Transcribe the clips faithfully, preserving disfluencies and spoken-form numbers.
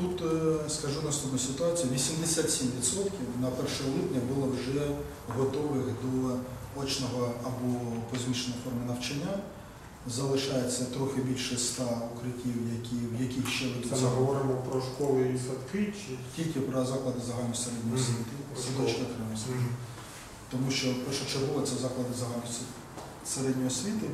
Тут скажу наступну ситуацію. вісімдесят сім відсотків на перше липня було вже готових до очного або по змішаній формі навчання. Залишається трохи більше ста укриттів, які, в яких ще ведуться. Це ми говоримо про школи і садки? Чи? Тільки про заклади загальної середньої освіти, садочки окремо. Mm-hmm. Тому що першочергово це заклади загальної середньої освіти.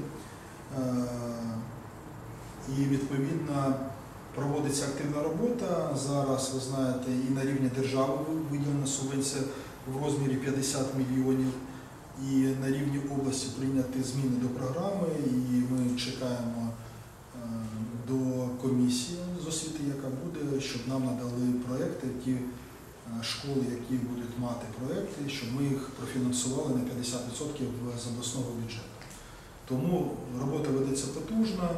І відповідно проводиться активна робота. Зараз, ви знаєте, і на рівні держави виділена субвенція в розмірі п'ятдесят мільйонів. І на рівні області прийняті зміни до програми, і ми чекаємо до комісії з освіти, яка буде, щоб нам надали проекти, ті школи, які будуть мати проекти, щоб ми їх профінансували на п'ятдесят відсотків з обласного бюджету. Тому робота ведеться потужно.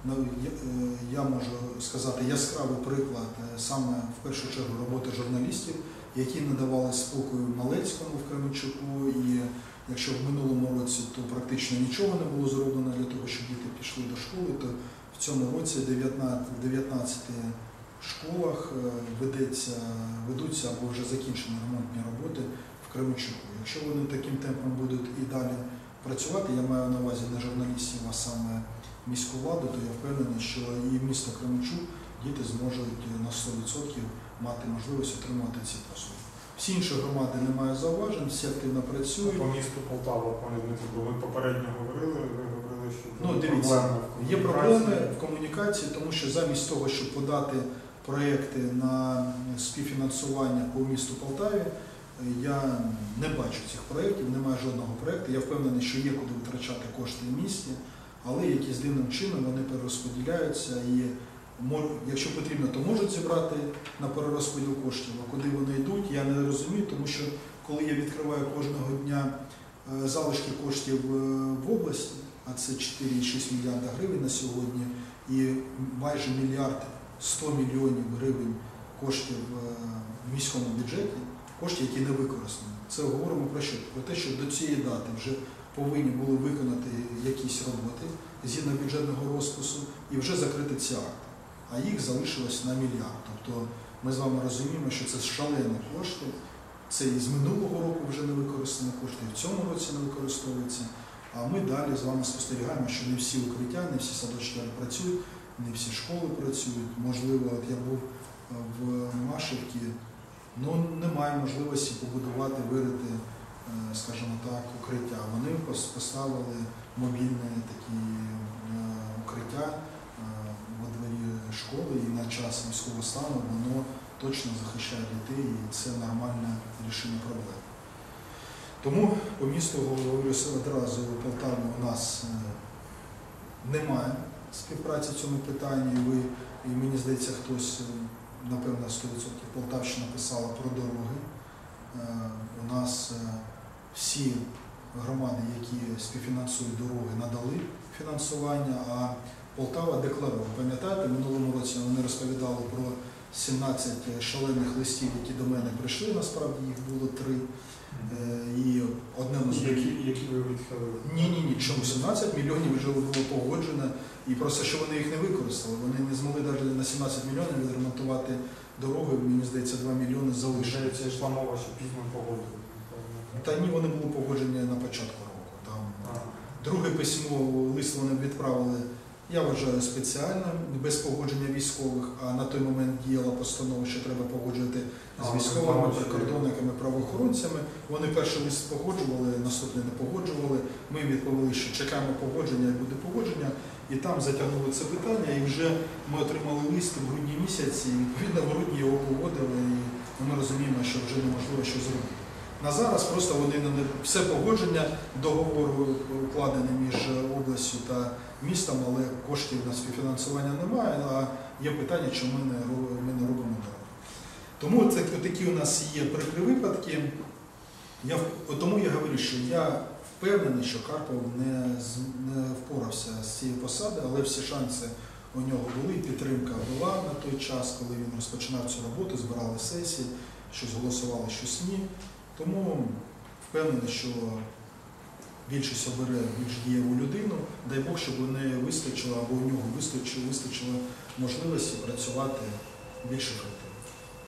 Я можу сказати яскравий приклад саме в першу чергу роботи журналістів, які не давали спокою Малецькому в Кременчуку. І якщо в минулому році то практично нічого не було зроблено для того, щоб діти пішли до школи, то в цьому році в дев'ятнадцяти школах ведеться, ведуться або вже закінчені ремонтні роботи в Кременчуку. Якщо вони таким темпом будуть і далі працювати, я маю на увазі не журналістів, а саме міську владу, то я впевнений, що і місто Кременчук діти зможуть на сто відсотків мати можливість отримати ці послуги. Всі інші громади не мають зауважень, всі активно працюють. По місту Полтава, пане Дмитро, ви попередньо говорили, ви говорили, що ну, дивіться, є проблеми в комунікації, тому що замість того, щоб подати проєкти на співфінансування по місту Полтаві, я не бачу цих проєктів, немає жодного проєкту. Я впевнений, що є куди витрачати кошти в місті, але якісь дивним чином вони перерозподіляються і якщо потрібно, то можуть зібрати на перерозподіл коштів, а куди вони йдуть, я не розумію, тому що коли я відкриваю кожного дня залишки коштів в області, а це чотири цілих шість мільярда гривень на сьогодні, і майже мільярд сто мільйонів гривень коштів в міському бюджеті, кошти, які не використані. Це говоримо про що? Про те, що до цієї дати вже повинні були виконати якісь роботи згідно бюджетного розпису і вже закрити ці акти. А їх залишилось на мільярд. Тобто ми з вами розуміємо, що це шалені кошти, це і з минулого року вже не використані кошти, і в цьому році не використовуються. А ми далі з вами спостерігаємо, що не всі укриття, не всі садочки працюють, не всі школи працюють. Можливо, от я був в Машівці, ну немає можливості побудувати, вирити, скажімо так, укриття. Вони поставили мобільні такі укриття во дворі школи, і на час військового стану воно точно захищає дітей, і це нормальне рішення проблем. Тому по місту, говорю одразу, у Полтаві у нас немає співпраці в цьому питанні. Ви, і мені здається, хтось, напевно, сто відсотків Полтавщина писала про дороги. У нас всі громади, які співфінансують дороги, надали фінансування, а Полтава декларує. Пам'ятаєте, в минулому році вони розповідали про сімнадцять шалених листів, які до мене прийшли, насправді їх було три. І одному з які, які ви відхилили? Ні, ні, ні. Чому сімнадцять мільйонів вже було погоджено, і просто що вони їх не використали. Вони не змогли навіть на сімнадцять мільйонів відремонтувати дороги, мені здається, два мільйони залишили. Це йшла мова, що пізно погодили. Та ні, вони були погоджені на початку року. Там друге письмо, лист вони відправили, я вважаю, спеціально, без погодження військових, а на той момент діяла постанова, що треба погоджувати з військовими, прикордонниками, правоохоронцями. Вони перший лист погоджували, наступний не погоджували. Ми відповіли, що чекаємо погодження, і буде погодження, і там затягнули це питання, і вже ми отримали лист в грудні місяці, і відповідно в грудні його погодили, і ми розуміємо, що вже неможливо що зробити. На зараз просто вони все погодження, договору укладений між областю та містом, але коштів на співфінансування немає, а є питання, чому ми не робимо, ми не робимо дорогу. Тому це, такі у нас є прикрі випадки. Я, тому я говорю, що я впевнений, що Карпов не, не впорався з цією посадою, але всі шанси у нього були, підтримка була на той час, коли він розпочинав цю роботу, збирали сесії, щось голосували, щось ні. Тому впевнений, що більшість обере більш дієву людину, дай Бог, щоб не вистачило, або у нього вистачило, вистачило можливості працювати більш ефективно.